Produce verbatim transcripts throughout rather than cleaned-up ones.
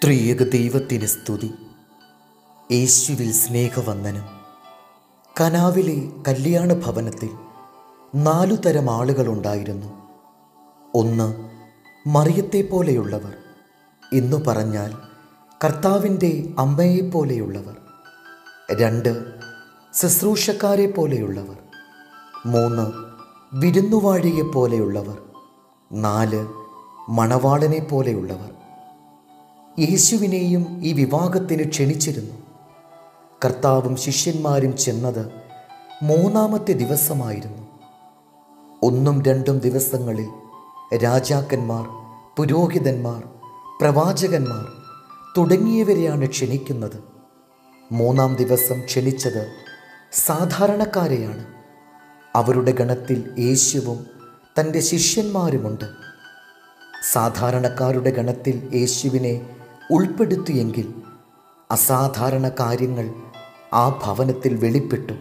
ത്രിയേക ദൈവത്തിന് സ്തുതി. യേശുവിൽ സ്നേഹവന്ദനം. കനാവിലെ കല്യാണ ഭവനത്തിൽ നാലു തരം ആളുകളുണ്ടായിരുന്നു. ഒന്ന്, മറിയത്തെ പോലെയുള്ളവർ, എന്നു പറഞ്ഞാൽ കർത്താവിൻ്റെ അമ്മയെപ്പോലെയുള്ളവർ. രണ്ട്, ശുശ്രൂഷക്കാരെ പോലെയുള്ളവർ. മൂന്ന്, വിരുന്നുവാഴിയെ പോലെയുള്ളവർ. നാല്, മണവാളനെ പോലെയുള്ളവർ. യേശുവിനെയും ഈ വിവാഹത്തിന് ക്ഷണിച്ചിരുന്നു. കർത്താവും ശിഷ്യന്മാരും ചെന്നത് മൂന്നാമത്തെ ദിവസമായിരുന്നു. ഒന്നും രണ്ടും ദിവസങ്ങളിൽ രാജാക്കന്മാർ, പുരോഹിതന്മാർ, പ്രവാചകന്മാർ തുടങ്ങിയവരെയാണ് ക്ഷണിക്കുന്നത്. മൂന്നാം ദിവസം ക്ഷണിച്ചത് സാധാരണക്കാരെയാണ്. അവരുടെ ഗണത്തിൽ യേശുവും തൻ്റെ ശിഷ്യന്മാരുമുണ്ട്. സാധാരണക്കാരുടെ ഗണത്തിൽ യേശുവിനെ ഉൾപ്പെടുത്തിയെങ്കിൽ അസാധാരണ കാര്യങ്ങൾ ആ ഭവനത്തിൽ വെളിപ്പെട്ടു.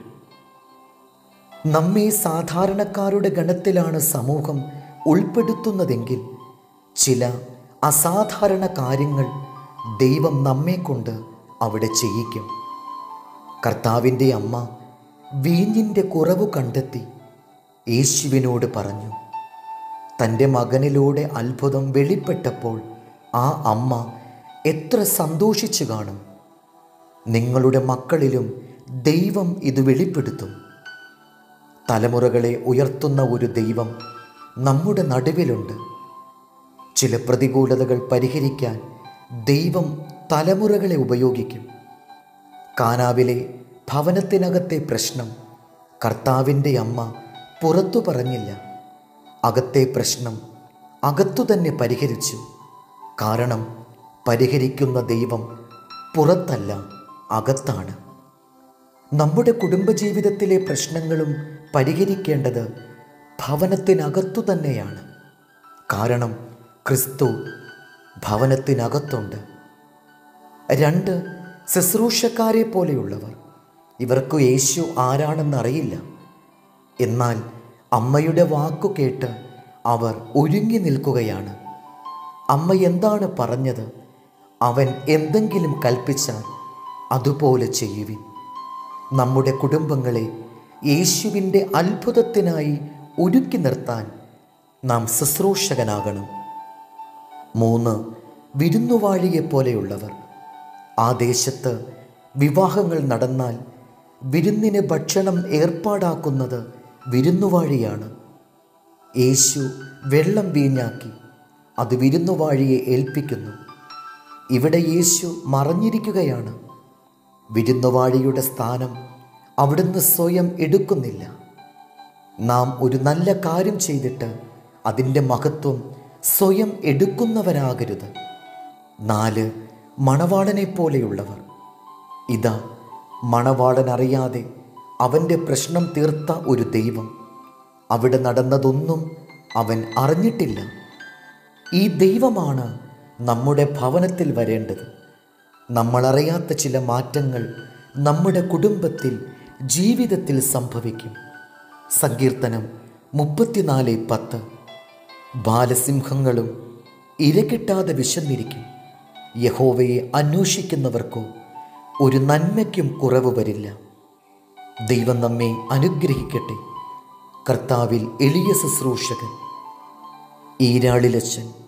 നമ്മെ സാധാരണക്കാരുടെ ഗണത്തിലാണ് സമൂഹം ഉൾപ്പെടുത്തുന്നതെങ്കിൽ ചില അസാധാരണ കാര്യങ്ങൾ ദൈവം നമ്മെക്കൊണ്ട് അവിടെ ചെയ്യിക്കും. കർത്താവിൻ്റെ അമ്മ വീഞ്ഞിൻ്റെ കുറവ് കണ്ടെത്തി യേശുവിനോട് പറഞ്ഞു. തൻ്റെ മകനിലൂടെ അത്ഭുതം വെളിപ്പെട്ടപ്പോൾ ആ അമ്മ എത്ര സന്തോഷിച്ചു കാണും. നിങ്ങളുടെ മക്കളിലും ദൈവം ഇത് വെളിപ്പെടുത്തും. തലമുറകളെ ഉയർത്തുന്ന ഒരു ദൈവം നമ്മുടെ നടുവിലുണ്ട്. ചില പ്രതികൂലതകൾ പരിഹരിക്കാൻ ദൈവം തലമുറകളെ ഉപയോഗിക്കും. കാനാവിലെ ഭവനത്തിനകത്തെ പ്രശ്നം കർത്താവിൻ്റെ അമ്മ പുറത്തു പറഞ്ഞില്ല. അകത്തെ പ്രശ്നം അകത്തു തന്നെ പരിഹരിച്ചു. കാരണം പരിഹരിക്കുന്ന ദൈവം പുറത്തല്ല, അകത്താണ്. നമ്മുടെ കുടുംബജീവിതത്തിലെ പ്രശ്നങ്ങളും പരിഹരിക്കേണ്ടത് ഭവനത്തിനകത്തു തന്നെയാണ്. കാരണം ക്രിസ്തു ഭവനത്തിനകത്തുണ്ട്. രണ്ട്, ശുശ്രൂഷക്കാരെ പോലെയുള്ളവർ. ഇവർക്ക് യേശു ആരാണെന്നറിയില്ല. എന്നാൽ അമ്മയുടെ വാക്കു കേട്ട് അവർ ഒരുങ്ങി നിൽക്കുകയാണ്. അമ്മ എന്താണ് പറഞ്ഞത്? അവൻ എന്തെങ്കിലും കൽപ്പിച്ചാൽ അതുപോലെ ചെയ്യുവിൻ. നമ്മുടെ കുടുംബങ്ങളെ യേശുവിൻ്റെ അത്ഭുതത്തിനായി ഒരുക്കി നിർത്താൻ നാം ശുശ്രൂഷകനാകണം. മൂന്ന്, വിരുന്നുവാഴിയെ പോലെയുള്ളവർ. ആ ദേശത്ത് വിവാഹങ്ങൾ നടന്നാൽ വിരുന്നിന് ഭക്ഷണം ഏർപ്പാടാക്കുന്നത് വിരുന്നുവാഴിയാണ്. യേശു വെള്ളം വീഞ്ഞാക്കി അത് വിരുന്നുവാഴിയെ ഏൽപ്പിക്കുന്നു. ഇവിടെ യേശു മറഞ്ഞിരിക്കുകയാണ്. വിരുന്നുവാഴിയുടെ സ്ഥാനം അവിടുന്ന് സ്വയം എടുക്കുന്നില്ല. നാം ഒരു നല്ല കാര്യം ചെയ്തിട്ട് അതിൻ്റെ മഹത്വം സ്വയം എടുക്കുന്നവരാകരുത്. നാല്, മണവാളനെ പോലെയുള്ളവർ. ഇതാ, മണവാളൻ അറിയാതെ അവൻ്റെ പ്രശ്നം തീർത്ത ഒരു ദൈവം. അവിടെ നടന്നതൊന്നും അവൻ അറിഞ്ഞിട്ടില്ല. ഈ ദൈവമാണ് നമ്മുടെ ഭവനത്തിൽ വരേണ്ടത്. നമ്മളറിയാത്ത ചില മാറ്റങ്ങൾ നമ്മുടെ കുടുംബത്തിൽ, ജീവിതത്തിൽ സംഭവിക്കും. സങ്കീർത്തനം മുപ്പത്തിനാല് പത്ത്. ബാലസിംഹങ്ങളും ഇരകിട്ടാതെ വിശന്നിരിക്കും. യഹോവയെ അന്വേഷിക്കുന്നവർക്കോ ഒരു നന്മയ്ക്കും കുറവ് വരില്ല. ദൈവം നമ്മെ അനുഗ്രഹിക്കട്ടെ. കർത്താവിൽ എളിയ ശുശ്രൂഷകൻ ഈരാളിലച്ചൻ.